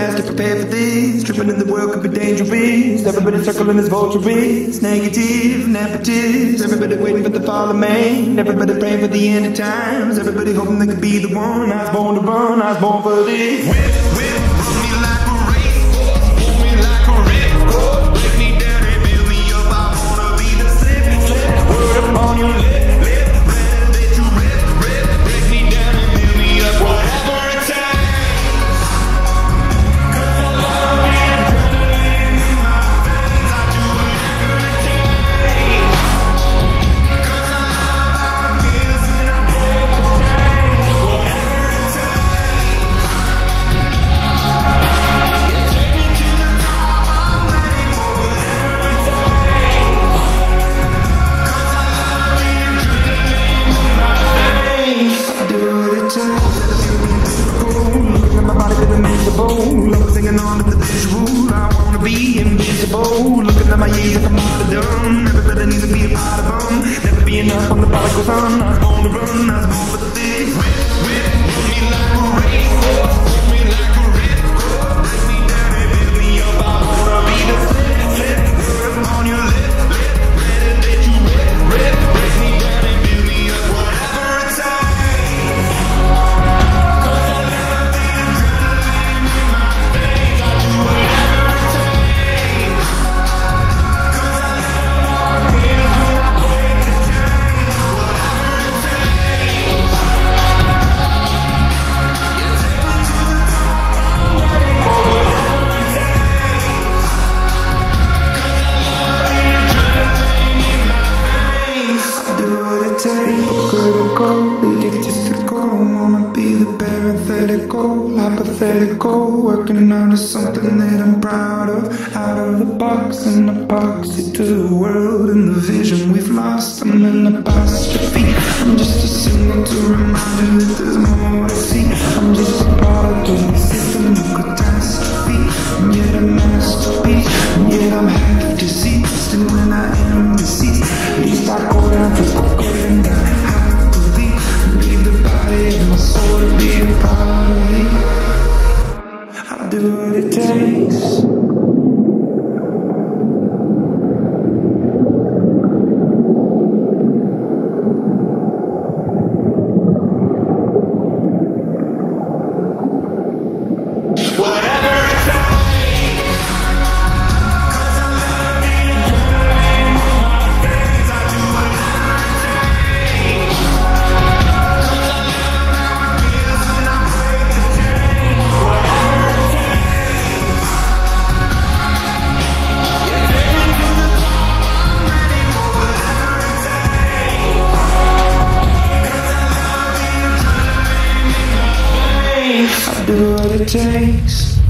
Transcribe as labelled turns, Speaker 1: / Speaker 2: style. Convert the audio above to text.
Speaker 1: fast, get prepared for this. Tripping in the world could be dangerous. Everybody circling this vulturous. Negative, nepotist. Everybody waiting for the fall of man. Everybody praying for the end of times. Everybody hoping they could be the one. I was born to run, I was born for this. Whip, run me like a ripcord. Pull me like a ripcord. Break me down and build me up. I wanna be the slip. Word up on your lip. Singing on to the visual, I wanna be invincible. Looking at my years like I'm all done. Everybody needs to be a part of them. Never be enough when the body goes on. I was born to run, I was born for this. Whip, pull me like a ripcord. Pull me like a ripcord. Break me down and build me up. I wanna be the flip. Word up on your lip. Ready to let you rip. Break me down and build me up. Whatever it takes. Egotistical, wanna be the parenthetical, hypothetical, working out of something that I'm proud of. Out of the box, an epoxy to the world and the vision we've lost. I'm an apostrophe. I'm just a symbol to remind you that there's more to see. I'm just a product of the system of catastrophe, and yet a masterpiece, and yet I'm half deceased. And when I am deceased, at least I go down to the and I and my soul to be a part of me. I'll do what it takes. Whatever it takes. 'Cause I love the adrenaline in my veins. I do whatever it takes. I do what it takes.